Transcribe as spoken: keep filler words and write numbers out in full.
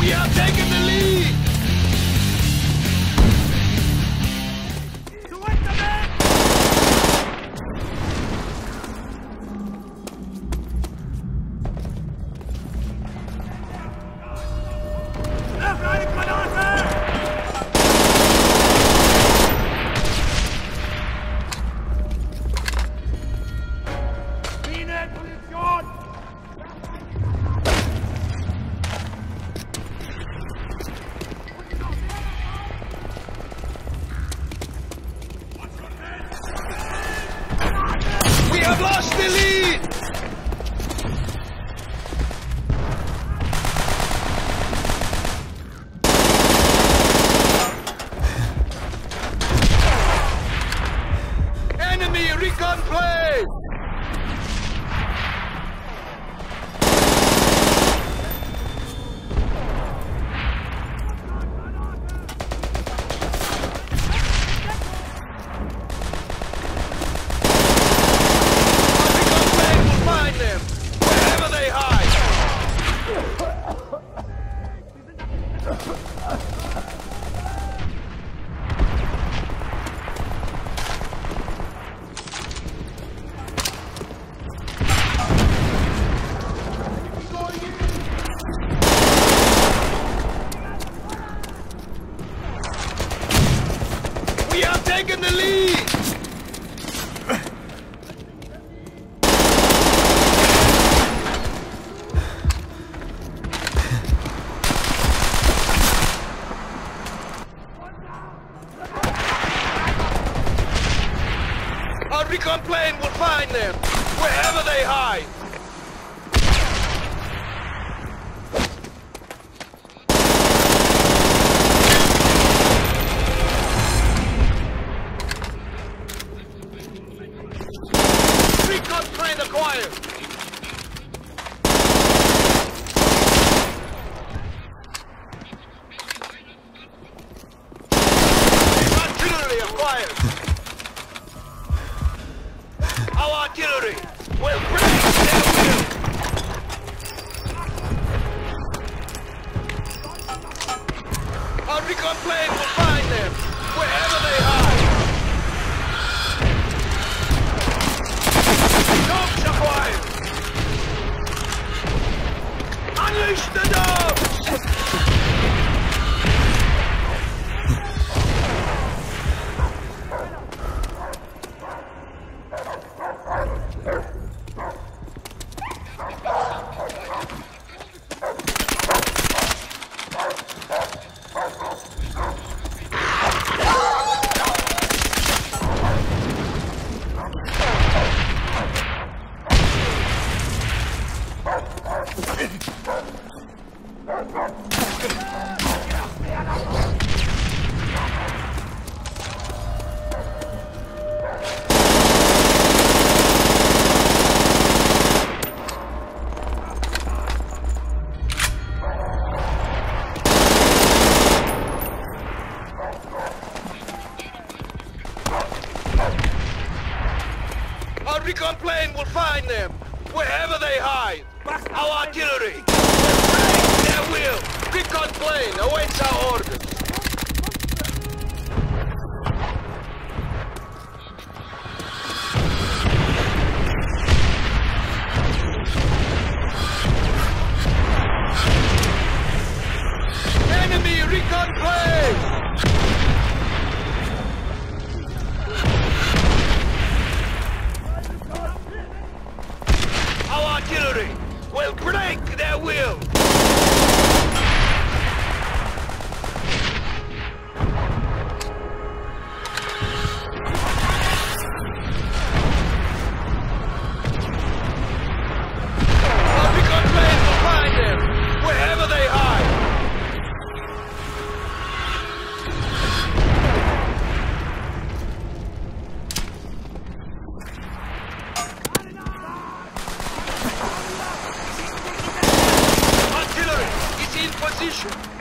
We are taking the lead! We have lost the lead! Enemy recon plane! We are taking the lead! Our recon plane will find them, wherever they hide. Recon plane acquired. Artillery acquired. Our artillery will break their will! Our recon plane will find them, wherever they hide! Dogs acquired! Unleash the dogs! Our recon plane will find them, wherever they hide. Our artillery will break their will. Recon plane awaits our orders. Enemy recon plane! Artillery will break their will! Our recon plane will find them, wherever they hide! Position.